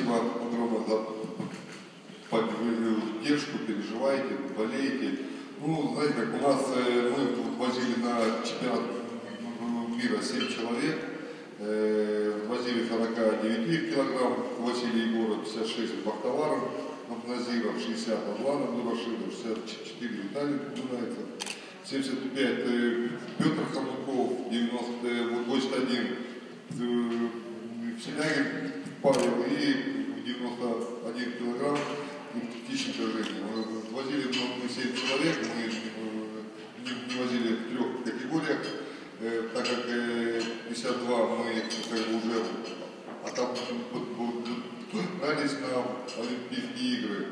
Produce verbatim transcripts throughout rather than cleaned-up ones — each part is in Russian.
спасибо огромное за поддержку, переживаете, болеете. Ну, знаете, как у нас мы возили на чемпионат мира семь человек, возили сорок девять килограмм, Василий Егоров, пятьдесят шесть Бахтаваров, Назиров, шестьдесят Адлан Абдурашидов, шестьдесят четыре Виталий Дунаевцев, семьдесят пять Петр Хомяков, девяносто восемьдесят один Вселягин Павел и девяносто один килограмм Тищенко Женя. Возили мы семь человек, мы не возили в трех категориях, так как пятьдесят два мы как бы уже отправились на Олимпийские игры.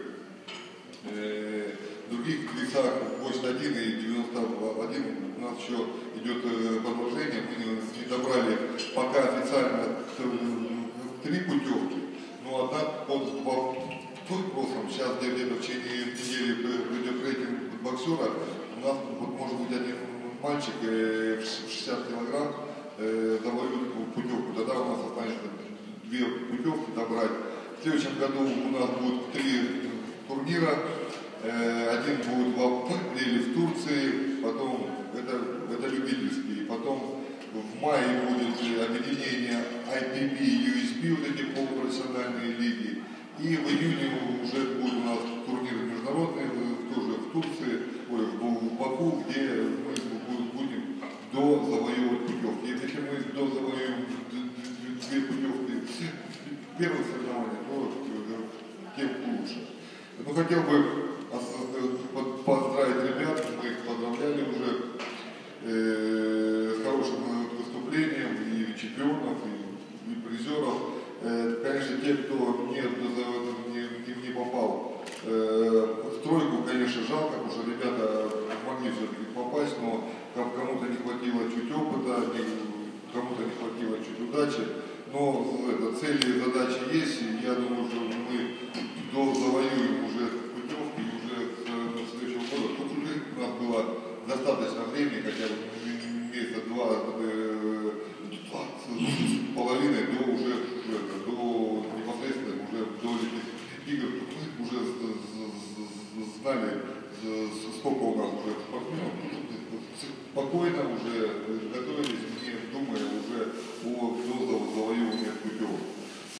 В других весах восемьдесят один и девяносто один у нас еще идет продолжение. Мы не добрали пока официально три путевки, но одна под вопросом. Сейчас где-то в течение недели придет рейтинг боксера. У нас вот, может быть один мальчик в шестьдесят килограмм завоюет путевку. Тогда у нас останется две путевки добрать. В следующем году у нас будет три турнира. Один будет в апреле в Турции, потом это, это любительский, потом в мае будет объединение ай пи би и ю эс би, вот эти полупрофессиональные лиги. И в июне уже будет у нас турнир международный, тоже в Турции, ой, в Баку, где мы будем до завоевывать путевки. Если мы до завоевываем две путевки первых соревнований, то тем лучше. Ну, хотел бы поздравить ребят, мы их поздравляли уже э, с хорошим выступлением и чемпионов, и, и призеров. Э, конечно, те, кто не, не, не попал э, в тройку, конечно, жалко, потому что ребята могли все-таки попасть, но кому-то не хватило чуть опыта, кому-то не хватило чуть удачи. Но это, цели и задачи есть, и я думаю, что мы до завоюем уже путевки, уже с следующего года. Тут уже у нас было достаточно времени, хотя бы месяца два, два с половиной до уже до непосредственно уже до Олимпийских игр. Мы уже знали, сколько у нас уже спортсменов. Спокойно уже готовились, не думая уже о завоевании путевок.